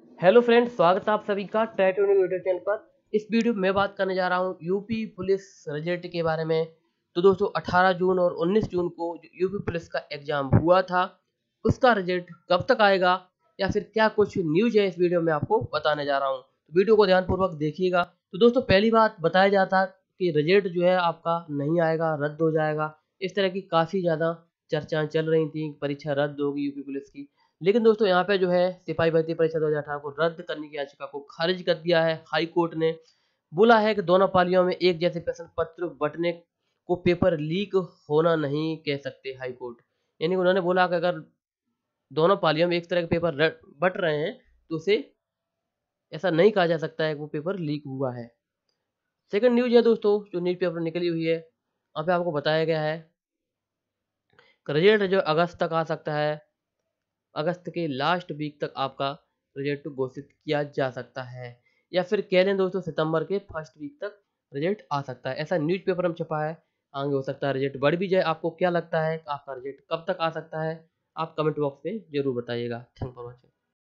Hello friends, स्वागत है आप सभी का ट्राई टू यूट्यूब चैनल पर। इस वीडियो में मैं बात करने जा रहा हूँ यूपी पुलिस रिजल्ट के बारे में। तो दोस्तों 18 जून और 19 जून को जो यूपी पुलिस का एग्जाम हुआ था, उसका रिजल्ट कब तक आएगा या फिर क्या कुछ न्यूज है, इस वीडियो में आपको बताने जा रहा हूँ। तो वीडियो को ध्यानपूर्वक देखिएगा। तो दोस्तों पहली बात बताया जाता कि रिजल्ट जो है आपका नहीं आएगा, रद्द हो जाएगा। इस तरह की काफ़ी ज़्यादा चर्चाएं चल रही थी, परीक्षा रद्द होगी यूपी पुलिस की। लेकिन दोस्तों यहाँ पे जो है सिपाही भर्ती परीक्षा 2018 को रद्द करने की याचिका को खारिज कर दिया है हाई कोर्ट ने। बोला है कि दोनों पालियों में एक जैसे प्रश्न पत्र बंटने को पेपर लीक होना नहीं कह सकते हाई कोर्ट। यानी कि उन्होंने बोला कि अगर दोनों पालियों में एक तरह के पेपर बट रहे हैं तो उसे ऐसा नहीं कहा जा सकता है कि वो पेपर लीक हुआ है। सेकंड न्यूज है दोस्तों, जो न्यूज पेपर निकली हुई है, वहाँ पे आपको बताया गया है रिजल्ट जो अगस्त तक आ सकता है। अगस्त के लास्ट वीक तक आपका रिजल्ट घोषित किया जा सकता है, या फिर कह लें दोस्तों सितंबर के फर्स्ट वीक तक रिजल्ट आ सकता है। ऐसा न्यूज़पेपर में छपा है। आगे हो सकता है रिजल्ट बढ़ भी जाए। आपको क्या लगता है आपका रिजल्ट कब तक आ सकता है? आप कमेंट बॉक्स में जरूर बताइएगा। Thank for watching.